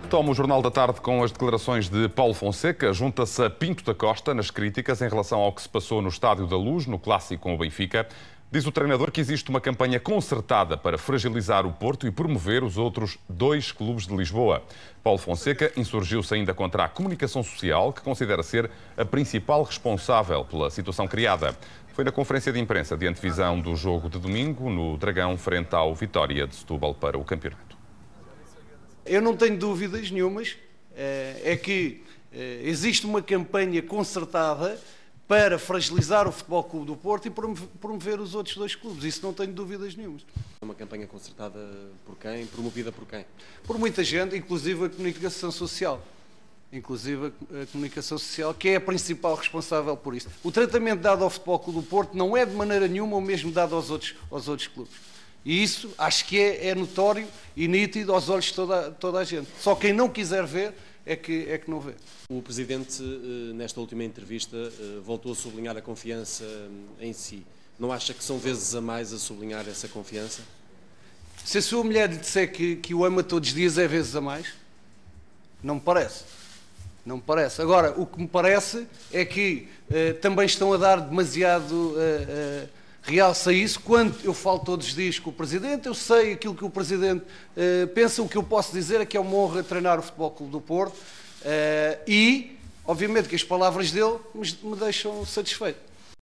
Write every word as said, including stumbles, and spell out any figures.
Retoma o Jornal da Tarde com as declarações de Paulo Fonseca. Junta-se a Pinto da Costa nas críticas em relação ao que se passou no Estádio da Luz, no clássico com o Benfica. Diz o treinador que existe uma campanha concertada para fragilizar o Porto e promover os outros dois clubes de Lisboa. Paulo Fonseca insurgiu-se ainda contra a comunicação social, que considera ser a principal responsável pela situação criada. Foi na conferência de imprensa de antevisão do jogo de domingo, no Dragão, frente ao Vitória de Setúbal para o campeonato. Eu não tenho dúvidas nenhumas, é que existe uma campanha concertada para fragilizar o Futebol Clube do Porto e promover os outros dois clubes. Isso não tenho dúvidas nenhumas. Uma campanha concertada por quem? Promovida por quem? Por muita gente, inclusive a comunicação social. Inclusive a comunicação social, que é a principal responsável por isso. O tratamento dado ao Futebol Clube do Porto não é de maneira nenhuma o mesmo dado aos outros, aos outros clubes. E isso acho que é, é notório e nítido aos olhos de toda, toda a gente. Só quem não quiser ver é que, é que não vê. O Presidente, nesta última entrevista, voltou a sublinhar a confiança em si. Não acha que são vezes a mais a sublinhar essa confiança? Se a sua mulher lhe disser que, que o ama todos os dias, é vezes a mais? Não me parece. Não me parece. Agora, o que me parece é que uh, também estão a dar demasiado uh, uh, realce a isso. Quando eu falo todos os dias com o Presidente, eu sei aquilo que o Presidente uh, pensa. O que eu posso dizer é que é uma honra treinar o Futebol Clube do Porto uh, e, obviamente, que as palavras dele me, me deixam satisfeito.